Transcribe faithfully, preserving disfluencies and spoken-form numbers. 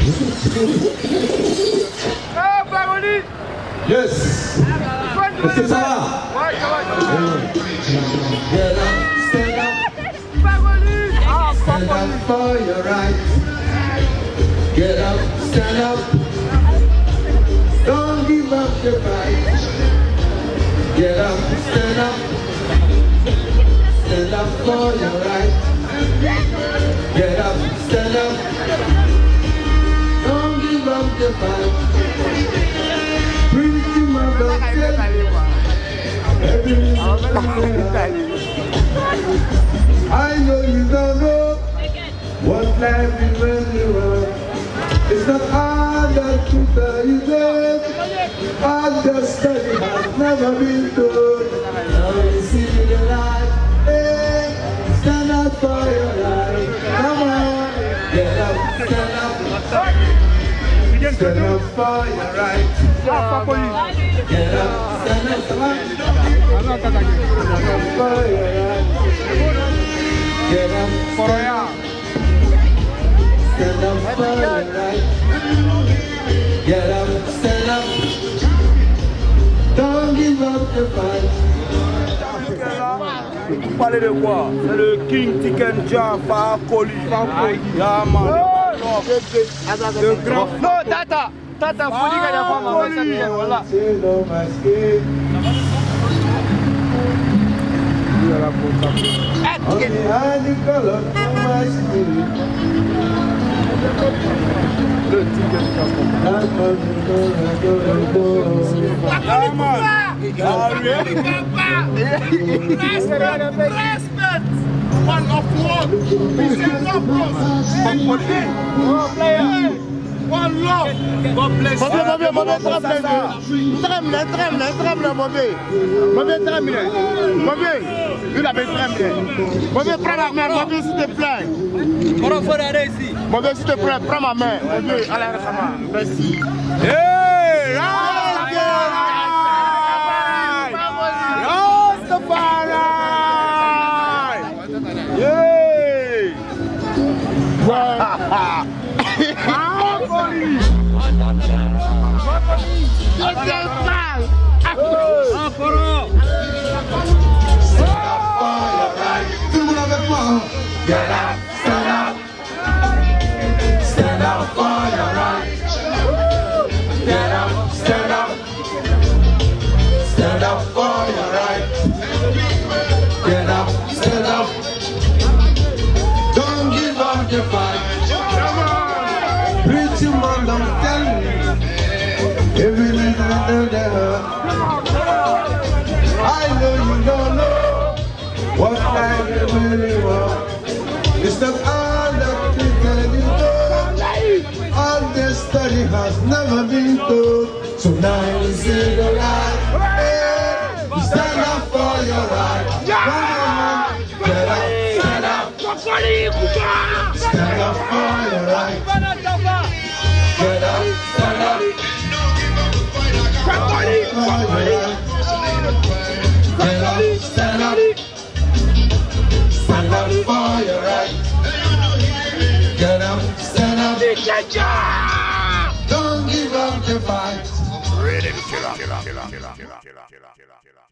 Ah, Paroli! Yes! Est-ce que ça va? Ouais, ça va, ça va. Get up, stand up. Paroli! Ah, Stand up for your right. Get up, stand up. Don't give up the fight. Get up, stand up. Stand up for your right. Get up, stand up. Don't give up the fight. Pretty mother, I know you don't know what life is really about. It's not hard to tell you this. Hard to study has never been told. Now you see the light. Hey, stand up for your life. Come on, get up, stand up. Stand up for your right. Get up, stand up. Stand up for your right. Get up, stand up. Stand up for your right. Get up, stand up. Don't give up the fight. Vous parlez de quoi? C'est le King Tiken Jah Fakoly. Yeah, man. Le grand. Non, Tata. Tata, faut dire qu'il y a pas mal. Voilà. Le Tiken Jah Respect! One of one! One love! God bless you! Mauvais, mauvais, mauvais, tremble, tremble, tremble, mauvais. Mauvais, tremble. Mauvais, il avait tremble. Mauvais, prends ma main, mauvais, s'il te plaît. Mauvais, s'il te plaît, prends ma main. Mauvais, allez, merci. Hey! Get up, stand up. Stand up for your right. Get up, stand up. Stand up for your right. Get up, stand up. Don't give up the fight. Preach your man, don't tell me. Every little bit they hurt. I know you don't know what life is really about. It's not all that we can do. All this study has never been told. So now you see the light. Hey, you stand up for your right. Come on, get up, stand up. Stand up for your right. Get up, stand up. For your right. Get up, stand up. Stand up for your right. Get up, stand up. Don't give up the fight. Ready to kill up, kill up, kill up, kill up, kill up, kill up, kill up, kill up.